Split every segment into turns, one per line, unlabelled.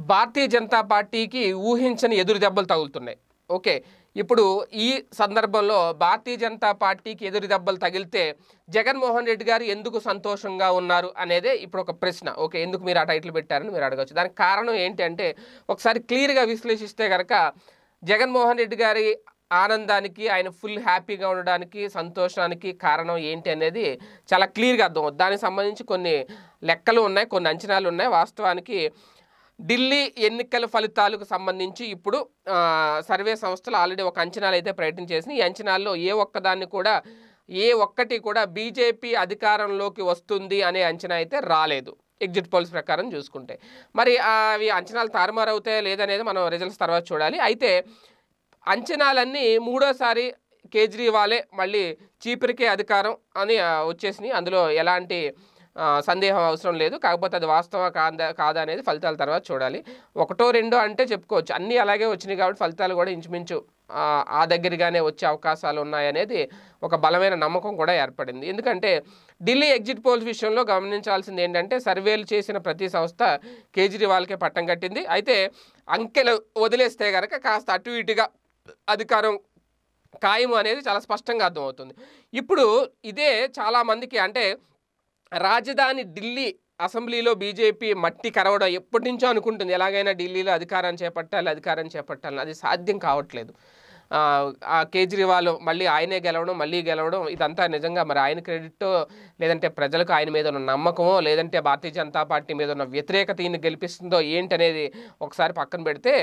భారతీయ జనతా పార్టీకి ఊహించని ఎదురు దెబ్బలు తగులుతున్నాయి. ఓకే, ఇప్పుడు ఈ సందర్భంలో భారతీయ జనతా పార్టీకి ఎదురు దెబ్బలు తగిలితే జగన్మోహన్ రెడ్డి గారు ఎందుకు సంతోషంగా ఉన్నారు అనేదే ఇప్పుడు ఒక ప్రశ్న. ఓకే, ఎందుకు మీరు ఆ టైటిల్ పెట్టారని మీరు అడగచ్చు. దానికి కారణం ఏంటి అంటే ఒకసారి క్లియర్గా విశ్లేషిస్తే కనుక జగన్మోహన్ రెడ్డి గారి ఆనందానికి, ఆయన ఫుల్ హ్యాపీగా ఉండడానికి, సంతోషానికి కారణం ఏంటి అనేది చాలా క్లియర్గా అర్థమవుతుంది. దానికి సంబంధించి కొన్ని లెక్కలు ఉన్నాయి, కొన్ని అంచనాలు ఉన్నాయి. వాస్తవానికి ఢిల్లీ ఎన్నికల ఫలితాలకు సంబంధించి ఇప్పుడు సర్వే సంస్థలు ఆల్రెడీ ఒక అంచనాలు అయితే ప్రయత్నం చేసినాయి. ఈ అంచనాల్లో ఏ ఒక్కటి కూడా బీజేపీ అధికారంలోకి వస్తుంది అనే అంచనా అయితే రాలేదు ఎగ్జిట్ పోల్స్ ప్రకారం చూసుకుంటే. మరి అవి అంచనాలు తారుమారు అవుతాయా లేదనేది మనం రిజల్ట్స్ తర్వాత చూడాలి. అయితే అంచనాలన్నీ మూడోసారి కేజ్రీవాలే మళ్ళీ చీపురికే అధికారం అని వచ్చేసినాయి. అందులో ఎలాంటి సందేహం అవసరం లేదు. కాకపోతే అది వాస్తవం కాదా అనేది ఫలితాల తర్వాత చూడాలి. ఒకటో రెండో అంటే చెప్పుకోవచ్చు, అన్నీ అలాగే వచ్చినాయి కాబట్టి ఫలితాలు కూడా ఇంచుమించు ఆ దగ్గరగానే వచ్చే అవకాశాలు ఉన్నాయనేది ఒక బలమైన నమ్మకం కూడా ఏర్పడింది. ఎందుకంటే ఢిల్లీ ఎగ్జిట్ పోల్స్ విషయంలో గమనించాల్సింది ఏంటంటే సర్వేలు చేసిన ప్రతి సంస్థ కేజ్రీవాల్కే పట్టం కట్టింది. అయితే అంకెలు వదిలేస్తే కనుక కాస్త అటు ఇటుగా అధికారం ఖాయము అనేది చాలా స్పష్టంగా అర్థమవుతుంది. ఇప్పుడు ఇదే చాలామందికి అంటే రాజధాని ఢిల్లీ అసెంబ్లీలో బీజేపీ మట్టి కరవడం ఎప్పటి నుంచో అనుకుంటుంది, ఎలాగైనా ఢిల్లీలో అధికారం చేపట్టాలి, అది సాధ్యం కావట్లేదు. ఆ కేజ్రీవాల్ మళ్ళీ ఆయనే గెలవడం ఇదంతా నిజంగా మరి ఆయన క్రెడిట్ లేదంటే ప్రజలకు ఆయన మీద ఉన్న నమ్మకమో లేదంటే భారతీయ జనతా పార్టీ మీద ఉన్న వ్యతిరేకత ఈయన గెలిపిస్తుందో ఏంటనేది ఒకసారి పక్కన పెడితే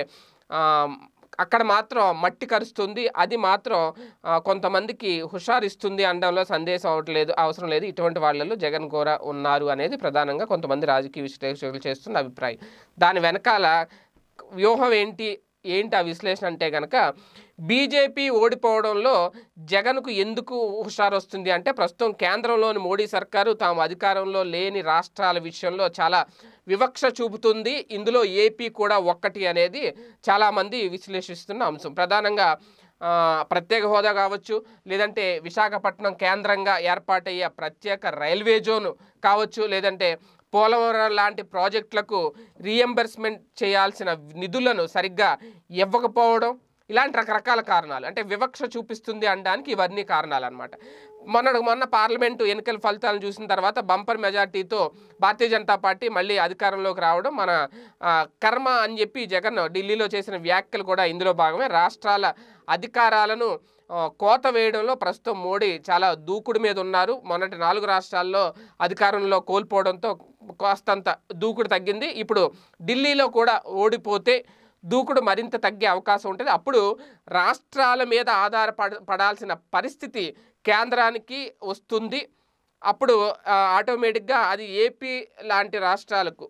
అక్కడ మాత్రం మట్టి కరుస్తుంది. అది మాత్రం కొంతమందికి హుషారిస్తుంది అనడంలో అవసరం లేదు. ఇటువంటి వాళ్ళలో జగన్ కూడా ఉన్నారు అనేది ప్రధానంగా కొంతమంది రాజకీయ విశ్లేషకులు చేస్తున్న అభిప్రాయం. దాని వెనకాల వ్యూహం ఏంటి ఆ విశ్లేషణ అంటే కనుక బీజేపీ ఓడిపోవడంలో జగన్కు ఎందుకు హుషారు వస్తుంది అంటే ప్రస్తుతం కేంద్రంలోని మోడీ సర్కారు తాము అధికారంలో లేని రాష్ట్రాల విషయంలో చాలా వివక్ష చూపుతుంది. ఇందులో ఏపీ కూడా ఒక్కటి అనేది చాలామంది విశ్లేషిస్తున్న అంశం. ప్రధానంగా ప్రత్యేక హోదా కావచ్చు, లేదంటే విశాఖపట్నం కేంద్రంగా ఏర్పాటయ్యే ప్రత్యేక రైల్వే జోను కావచ్చు, లేదంటే పోలవరం లాంటి ప్రాజెక్టులకు రీఎంబర్స్మెంట్ చేయాల్సిన నిధులను సరిగ్గా ఇవ్వకపోవడం, ఇలాంటి రకరకాల కారణాలు అంటే వివక్ష చూపిస్తుంది అనడానికి ఇవన్నీ కారణాలు అనమాట. మొన్న పార్లమెంటు ఎన్నికల ఫలితాలను చూసిన తర్వాత బంపర్ మెజార్టీతో భారతీయ జనతా పార్టీ మళ్ళీ అధికారంలోకి రావడం మన కర్మ అని చెప్పి జగన్ ఢిల్లీలో చేసిన వ్యాఖ్యలు కూడా ఇందులో భాగమే. రాష్ట్రాల అధికారాలను కోత వేయడంలో ప్రస్తుతం మోడీ చాలా దూకుడు మీద ఉన్నారు. మొన్నటి 4 రాష్ట్రాల్లో అధికారంలో కోల్పోవడంతో కాస్తంత దూకుడు తగ్గింది. ఇప్పుడు ఢిల్లీలో కూడా ఓడిపోతే దూకుడు మరింత తగ్గే అవకాశం ఉంటుంది. అప్పుడు రాష్ట్రాల మీద ఆధారపడాల్సిన పరిస్థితి కేంద్రానికి వస్తుంది. అప్పుడు ఆటోమేటిక్గా అది ఏపీ లాంటి రాష్ట్రాలకు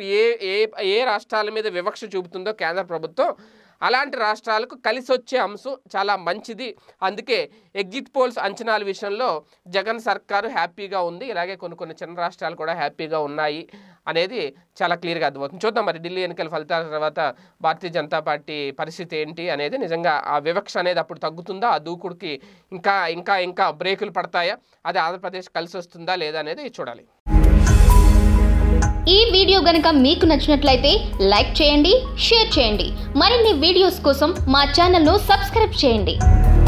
ఏ రాష్ట్రాల మీద వివక్ష చూపుతుందో కేంద్ర ప్రభుత్వం అలాంటి రాష్ట్రాలకు కలిసి వచ్చే అంశం చాలా మంచిది. అందుకే ఎగ్జిట్ పోల్స్ అంచనాల విషయంలో జగన్ సర్కారు హ్యాపీగా ఉంది. ఇలాగే కొన్ని చిన్న రాష్ట్రాలు కూడా హ్యాపీగా ఉన్నాయి అనేది చాలా క్లియర్గా అర్థమవుతుంది. చూద్దాం మరి ఢిల్లీ ఎన్నికల ఫలితాల తర్వాత భారతీయ జనతా పార్టీ పరిస్థితి ఏంటి అనేది. నిజంగా ఆ వివక్ష అనేది అప్పుడు తగ్గుతుందా, ఆ దూకుడికి ఇంకా బ్రేకులు పడతాయా, అది ఆంధ్రప్రదేశ్ కలిసి వస్తుందా లేదా అనేది చూడాలి.
ఈ వీడియో గనుక మీకు నచ్చినట్లయితే లైక్ చేయండి, షేర్ చేయండి. మరిన్ని వీడియోస్ కోసం మా ఛానల్ను సబ్స్క్రైబ్ చేయండి.